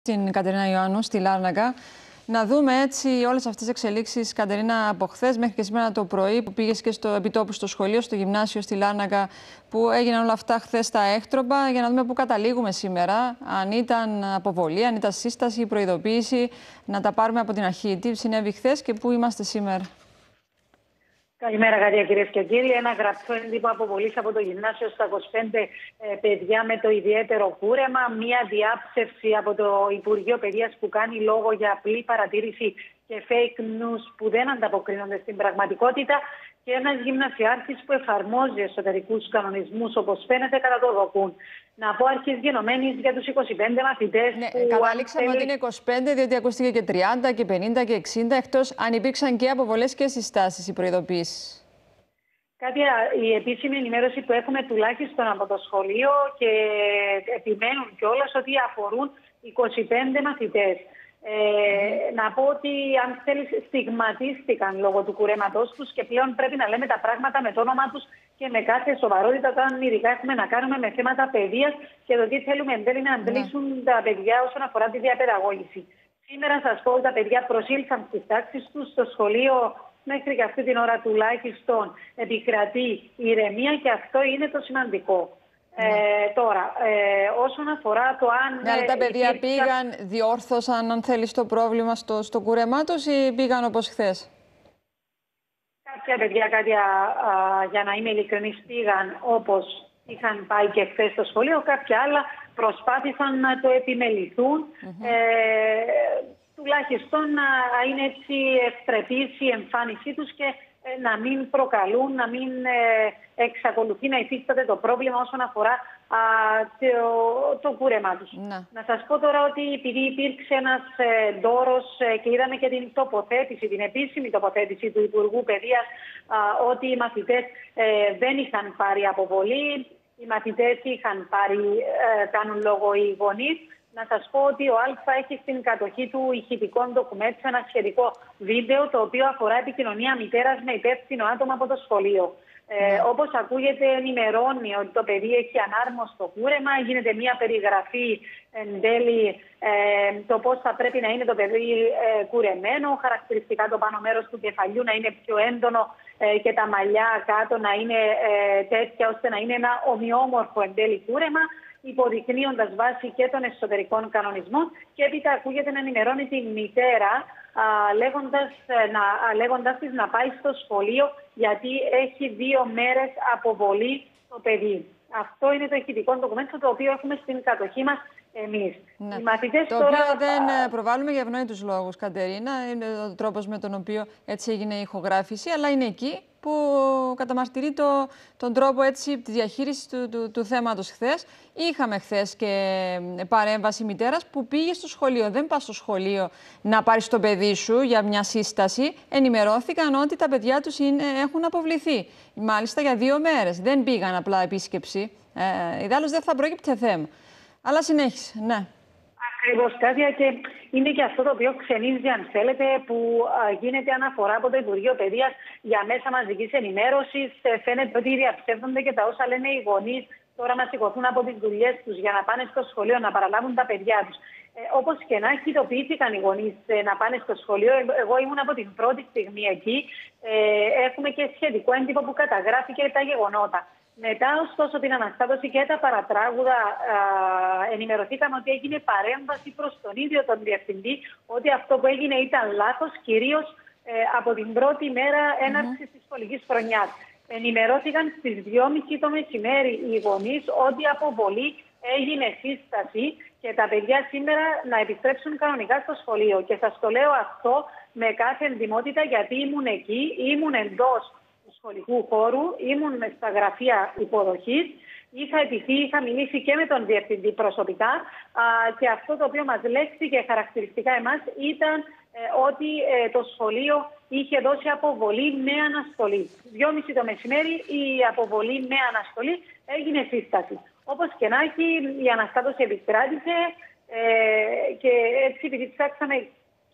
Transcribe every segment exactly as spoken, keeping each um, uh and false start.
στην Κατερίνα Ιωάννου, στη Λάρνακα. Να δούμε έτσι όλες αυτές τις εξελίξεις, Κατερίνα, από χθες μέχρι και σήμερα το πρωί που πήγες και στο επιτόπου στο σχολείο, στο γυμνάσιο στη Λάρνακα, που έγιναν όλα αυτά χθες στα έχτροπα, για να δούμε πού καταλήγουμε σήμερα. Αν ήταν αποβολή, αν ήταν σύσταση, προειδοποίηση, να τα πάρουμε από την αρχή. Τι συνέβη χθες και πού είμαστε σήμερα. Καλημέρα, Γαρία, κυρίες και κύριοι. Ένα γραπτό έντυπο αποβολής από το γυμνάσιο στα είκοσι πέντε ε, παιδιά με το ιδιαίτερο κούρεμα. Μία διάψευση από το Υπουργείο Παιδείας που κάνει λόγο για απλή παρατήρηση και fake news που δεν ανταποκρίνονται στην πραγματικότητα. Και ένας γυμνασιάρχης που εφαρμόζει εσωτερικούς κανονισμούς, όπως φαίνεται, κατά το δοκούν. Να πω αρχής γενομένης για τους είκοσι πέντε μαθητές. Ναι, που καταλήξαμε θέλει... ότι είναι είκοσι πέντε, διότι ακούστηκε και τριάντα και πενήντα και εξήντα, εκτός αν υπήρξαν και αποβολές και συστάσεις ή προειδοποίησεις. Κάποια, η επίσημη ενημέρωση που έχουμε τουλάχιστον από το σχολείο και επιμένουν κιόλας ότι αφορούν είκοσι πέντε μαθητές. Ε, mm. Να πω ότι αν θέλεις στιγματίστηκαν λόγω του κουρέματός τους και πλέον πρέπει να λέμε τα πράγματα με το όνομα τους και με κάθε σοβαρότητα, όταν ειδικά έχουμε να κάνουμε με θέματα παιδείας και το τι θέλουμε εν τέλει να αντλήσουν mm. τα παιδιά όσον αφορά τη διαπαιδαγώγηση. Σήμερα σας πω ότι τα παιδιά προσήλθαν στις τάξεις τους, στο σχολείο μέχρι και αυτή την ώρα τουλάχιστον επικρατεί ηρεμία και αυτό είναι το σημαντικό. Ναι. Ε, τώρα, ε, όσον αφορά το αν... Ναι, αλλά τα παιδιά υπήρξα... πήγαν, διόρθωσαν αν θέλεις το πρόβλημα στο, στο κούρεμά τους ή πήγαν όπως χθες? Κάποια παιδιά, κάτι, α, α, για να είμαι ειλικρινής, πήγαν όπως είχαν πάει και χθες στο σχολείο. Κάποια άλλα προσπάθησαν να το επιμεληθούν. Mm-hmm. ε, τουλάχιστον να είναι έτσι ευτρεπής η εμφάνισή τους και ε, να μην προκαλούν, να μην ε, εξακολουθεί να υφίσταται το πρόβλημα όσον αφορά α, το, το κούρεμά τους. Να. να σας πω τώρα ότι επειδή υπήρξε ένας ε, ντόρος ε, και είδαμε και την τοποθέτηση, την επίσημη τοποθέτηση του Υπουργού Παιδείας, α, ότι οι μαθητές ε, δεν είχαν πάρει αποβολή, οι μαθητές είχαν πάρει, ε, κάνουν λόγο οι γονείς. Να σας πω ότι ο Α έχει στην κατοχή του ηχητικών ντοκουμέντ ένα σχετικό βίντεο το οποίο αφορά επικοινωνία μητέρας με υπεύθυνο άτομο από το σχολείο. Ε, mm. Όπως ακούγεται, ενημερώνει ότι το παιδί έχει ανάρμοστο κούρεμα, γίνεται μια περιγραφή εν τέλει ε, το πώς θα πρέπει να είναι το παιδί ε, κουρεμένο, χαρακτηριστικά το πάνω μέρος του κεφαλιού να είναι πιο έντονο ε, και τα μαλλιά κάτω να είναι ε, τέτοια ώστε να είναι ένα ομοιόμορφο εν τέλει κούρεμα, υποδεικνύοντας βάση και των εσωτερικών κανονισμών, και έπειτα ακούγεται να ενημερώνει τη μητέρα α, λέγοντας, να, α, λέγοντας της να πάει στο σχολείο γιατί έχει δύο μέρες αποβολή το παιδί. Αυτό είναι το ηχητικό ντοκουμέντο το οποίο έχουμε στην κατοχή μας εμείς. Ναι. Οι μαθητές το τώρα... οποίο δεν προβάλλουμε για ευνόητους λόγους, Κατερίνα. Είναι ο τρόπος με τον οποίο έτσι έγινε η ηχογράφηση, αλλά είναι εκεί που καταμαρτυρεί το, τον τρόπο έτσι, τη διαχείριση του, του, του θέματος χθες. Είχαμε χθες και παρέμβαση μητέρας που πήγε στο σχολείο. Δεν πας στο σχολείο να πάρεις το παιδί σου για μια σύσταση. Ενημερώθηκαν ότι τα παιδιά τους είναι, έχουν αποβληθεί. Μάλιστα για δύο μέρες. Δεν πήγαν απλά επίσκεψη. Ε, ιδάλλως δεν θα πρόκειται θέμα. Αλλά συνέχισε, ναι. Ακριβώς, Κάτια, και είναι και αυτό το οποίο ξενίζει, αν θέλετε, που α, γίνεται αναφορά από το Υπουργείο Παιδείας για μέσα μαζικής ενημέρωσης. Ε, φαίνεται ότι διαψεύδονται και τα όσα λένε οι γονείς. Τώρα να σηκωθούν από τις δουλειές τους για να πάνε στο σχολείο, να παραλάβουν τα παιδιά τους. Ε, όπως και να έχει, ειδοποιήθηκαν οι γονείς ε, να πάνε στο σχολείο. Ε, εγώ ήμουν από την πρώτη στιγμή εκεί. Ε, έχουμε και σχετικό έντυπο που καταγράφει και τα γεγονότα. Μετά, ωστόσο, την αναστάτωση και τα παρατράγουδα α, ενημερωθήκαμε ότι έγινε παρέμβαση προς τον ίδιο τον διευθυντή, ότι αυτό που έγινε ήταν λάθος, κυρίως ε, από την πρώτη μέρα έναρξης mm-hmm. της σχολικής χρονιάς. Ενημερώθηκαν στις δυόμιση το μεσημέρι οι γονείς ότι αποβολή έγινε σύσταση και τα παιδιά σήμερα να επιστρέψουν κανονικά στο σχολείο. Και σας το λέω αυτό με κάθε εντιμότητα, γιατί ήμουν εκεί, ήμουν εντός σχολικού χώρου, ήμουν στα γραφεία υποδοχής, είχα επιθεί, είχα μιλήσει και με τον διευθυντή προσωπικά α, και αυτό το οποίο μας λέχθηκε χαρακτηριστικά εμάς ήταν ε, ότι ε, το σχολείο είχε δώσει αποβολή με αναστολή. Δυόμιση το μεσημέρι η αποβολή με αναστολή έγινε σύσταση. Όπως και να έχει, η αναστάτωση επιστράτησε ε, και έτσι επειδή ψάξαμε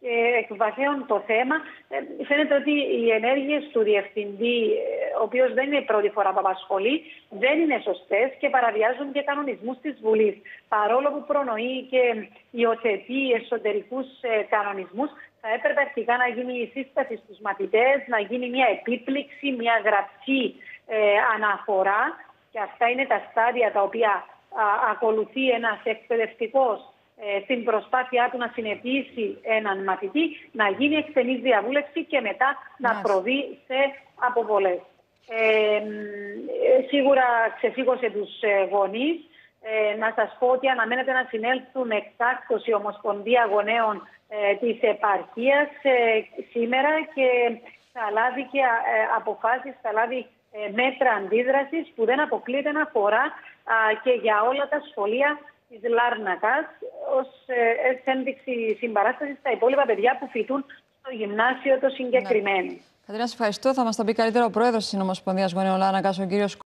εκβαθέων το θέμα. Ε, φαίνεται ότι οι ενέργειες του διευθυντή, ο οποίος δεν είναι η πρώτη φορά που απασχολεί, δεν είναι σωστές και παραβιάζουν και κανονισμούς της Βουλής. Παρόλο που προνοεί και υιοθετεί εσωτερικούς ε, κανονισμούς, θα έπρεπε αρχικά να γίνει η σύσταση στους μαθητές, να γίνει μια επίπληξη, μια γραπτή ε, αναφορά. Και αυτά είναι τα στάδια τα οποία α, ακολουθεί ένας εκπαιδευτικός ε, στην προσπάθειά του να συνεπίσει έναν μαθητή, να γίνει εκτενής διαβούλευση και μετά να Μάλιστα. προβεί σε αποβολές. Ε, ε, σίγουρα ξεσήκωσε τους ε, γονείς. Ε, να σας πω ότι αναμένεται να συνέλθουν εκτάκτως η Ομοσπονδία Γονέων ε, της επαρχίας ε, σήμερα και θα λάβει και ε, αποφάσεις, θα λάβει ε, μέτρα αντίδρασης που δεν αποκλείεται να αφορά α, και για όλα τα σχολεία της Λάρνακας ως ε, ένδειξη συμπαράστασης στα υπόλοιπα παιδιά που φοιτούν στο γυμνάσιο το συγκεκριμένο. Κατερίνα, σε ευχαριστώ. Θα μας τα πει καλύτερα ο πρόεδρος της Ομοσπονδίας Γονέων Λάρνακας, ο κύριος